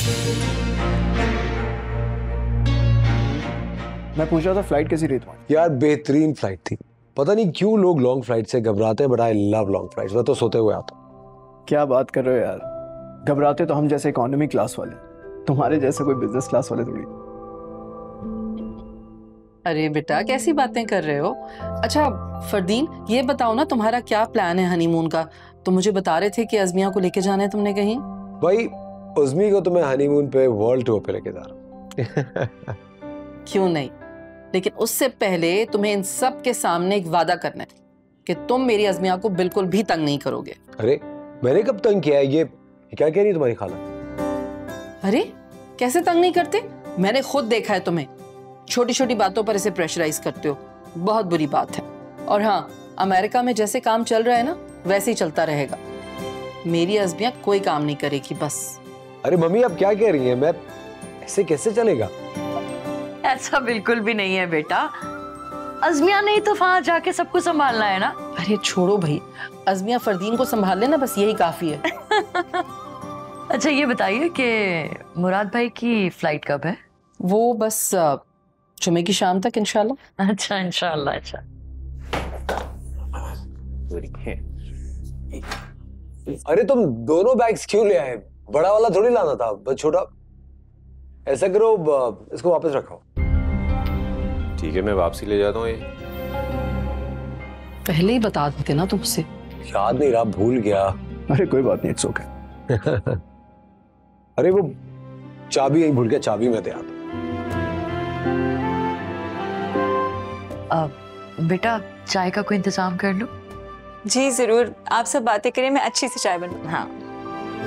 मैं पूछ रहा था फ्लाइट कैसी रही तुम्हारी? यार बेहतरीन फ्लाइट थी। पता नहीं क्यों लोग लॉन्ग फ्लाइट से घबराते हैं, but I love long flights. मैं तो सोते हुए आता हूँ। क्या बात कर रहे हो यार, घबराते तो हम जैसे इकोनॉमी क्लास वाले, तुम्हारे जैसे कोई बिजनेस क्लास वाले थोड़ी। अरे बेटा कैसी बातें कर रहे हो। अच्छा फरदीन, ये बताओ ना तुम्हारा क्या प्लान है हनीमून का? तुम मुझे बता रहे थे कि अज़मिया को लेके जाना है तुमने कहीं। भाई उज़मी को तो मैं हनीमून पे वर्ल्ड टूर पे लेके जा रहा हूँ। क्यों नहीं, लेकिन उससे पहले तुम्हें इन सब के सामने एक वादा करना है कि तुम मेरी अज़मिया को बिल्कुल भी तंग नहीं करोगे। अरे मैंने कब तंग किया है? ये क्या कह रही है तुम्हारी खाला? अरे कैसे तंग नहीं करते? मैंने खुद देखा है तुम्हें छोटी छोटी बातों पर इसे प्रेशराइज करते हो। बहुत बुरी बात है। और हाँ, अमेरिका में जैसे काम चल रहा है ना वैसे ही चलता रहेगा। मेरी अज़मिया कोई काम नहीं करेगी बस। अरे मम्मी आप क्या कह रही हैं? मैं ऐसे कैसे चलेगा? ऐसा बिल्कुल भी नहीं है बेटा, अज़मिया नहीं तो वहां जाके सबको संभालना है ना। अरे छोड़ो भाई, अज़मिया फरदीन को संभाल लेना, बस यही काफी है। अच्छा ये बताइए कि मुराद भाई की फ्लाइट कब है? वो बस जुमे की शाम तक इंशाल्लाह। अच्छा इंशाल्लाह। अच्छा अरे तुम दोनों बैग्स क्यों ले आए? बड़ा वाला थोड़ी लाना था, बस छोटा। ऐसा करो इसको वापस रखो। ठीक है मैं वापसी ले जाता हूँ। ये पहले ही बता देते ना तुमसे। याद नहीं रहा, भूल गया। अरे कोई बात नहीं, इट्स ओके। अरे वो चाबी यहीं भूल गया, चाबी मैं दे आता। बेटा चाय का कोई इंतजाम कर लो। जी जरूर, आप सब बातें करें, मैं अच्छी सी चाय बनवाऊँ। हाँ